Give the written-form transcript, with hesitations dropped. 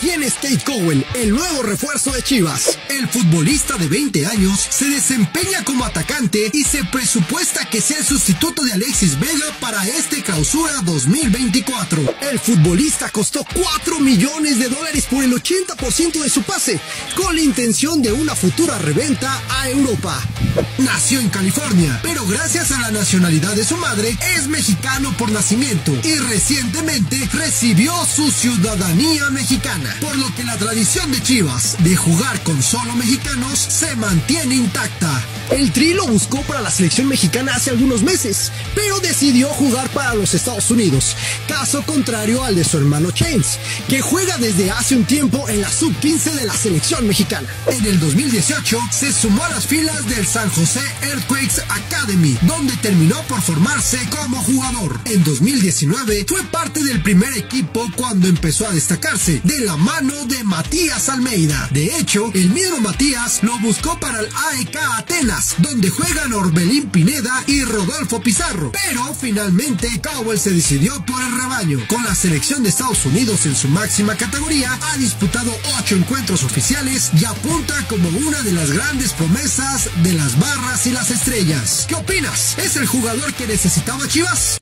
tiene Tate Cowell, el nuevo refuerzo de Chivas. El futbolista de 20 años se desempeña como atacante y se presupuesta que sea el sustituto de Alexis Vega para este clausura 2024. El futbolista costó $4 millones por el 80% de su pase, con la intención de una futura reventa a Europa. Nació en California, pero gracias a la nacionalidad de su madre, es mexicano por nacimiento y recientemente recibió su ciudadanía mexicana, por lo que la tradición de Chivas de jugar con solo mexicanos se mantiene intacta. El Tri lo buscó para la selección mexicana hace algunos meses, pero decidió jugar para los Estados Unidos, caso contrario al de su hermano Chains, que juega desde hace un tiempo en la sub-15 de la selección mexicana. En el 2018 se sumó a las filas del San José Earthquakes Academy, donde terminó por formarse como jugador. En 2019 fue parte del primer equipo cuando empezó a destacarse, de la mano de Matías Almeida. De hecho, el mismo Matías lo buscó para el AEK Atenas, donde juegan Orbelín Pineda y Rodolfo Pizarro, pero finalmente Cowell se decidió por el rebaño. Con la selección de Estados Unidos en su máxima categoría, ha disputado 8 encuentros oficiales y apunta como una de las grandes promesas de las barras y las estrellas. ¿Qué opinas? ¿Es el jugador que necesitaba Chivas?